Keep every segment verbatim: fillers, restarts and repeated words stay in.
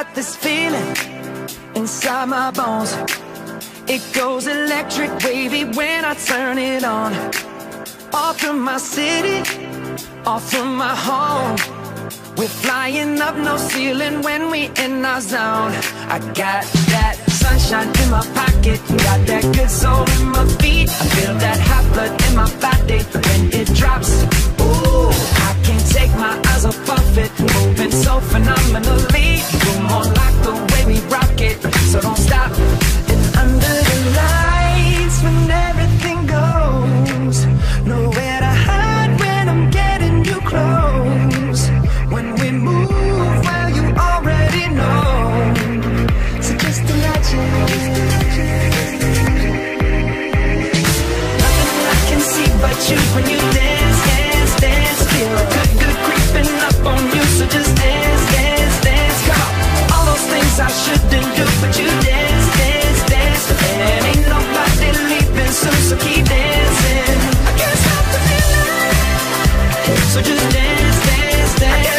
got this feeling inside my bones. It goes electric wavy when I turn it on. Off from my city, off from my home. We're flying up, no ceiling when we in our zone. I got that sunshine in my pocket, got that good soul in my feet. I feel that hot blood in my body when it drops. Ooh, I can't take my eyes off of it, moving so phenomenally. You're more like the way we rock it, so don't stop. And under the lights, when everything goes, nowhere to hide when I'm getting you close. When we move, well, you already know. So just imagine. Nothing I can see but you when you dance, dance, dance. Feel good, good creeping up on you. So just dance, dance, dance. Come on. All those things I shouldn't do, but you dance, dance, dance. And ain't nobody leaving soon, so keep dancing. I can't stop the feeling. So just dance, dance, dance.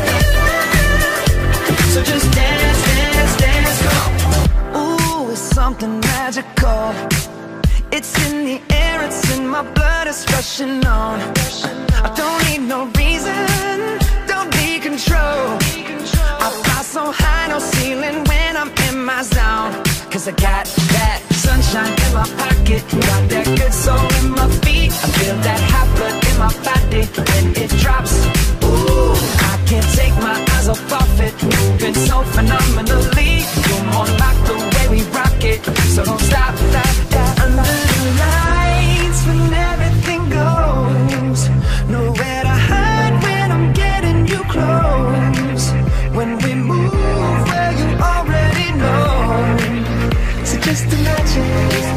So just dance, dance, dance, come on. Ooh, it's something magical. It's in the air, it's in my blood, it's rushing on. I don't need no reason, don't need control. I fly so high, no ceiling when I'm in my zone. Cause I got that sunshine in my pocket, got that good soul in my feet. I feel that hot blood in my body when it drops. Ooh, I can't take my eyes off of it, moving so phenomenally. You're more like the way we rock it, so don't stop, stop, stop. Under the lights, when everything goes, nowhere to hide when I'm getting you close. When we move, well, you already know. So just imagine.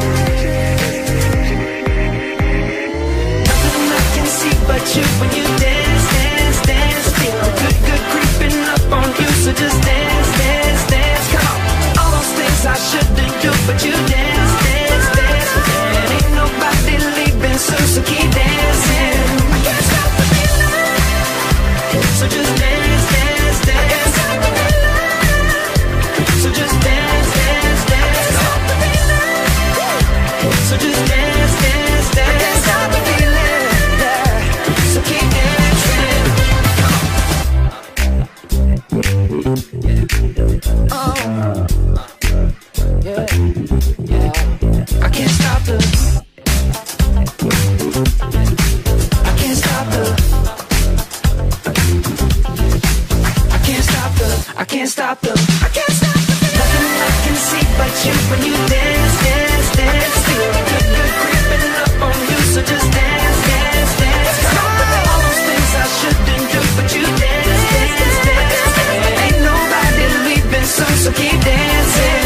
Nothing I can see but you when you dance, dance, dance. Feel good, good creeping up on you. So just dance, dance, dance. Come on. All those things I shouldn't do, but you dance, dance, dance. And ain't nobody leaving soon, so keep dancing. I can't stop the feeling. So just dance, dance, dance. So just dance, dance, dance. So just dance, dance, dance. I can't stop the feeling, yeah. So keep dancing. Oh, yeah, yeah. I can't stop the. I can't stop the. I can't stop the. I can't stop the. I can't stop the. Nothing I can see but you when you dance, dance, dance. Feel good, good creeping up on you. So just dance, dance, dance. All those things I shouldn't do, but you dance, dance, dance. And ain't nobody leaving soon, so keep dancing.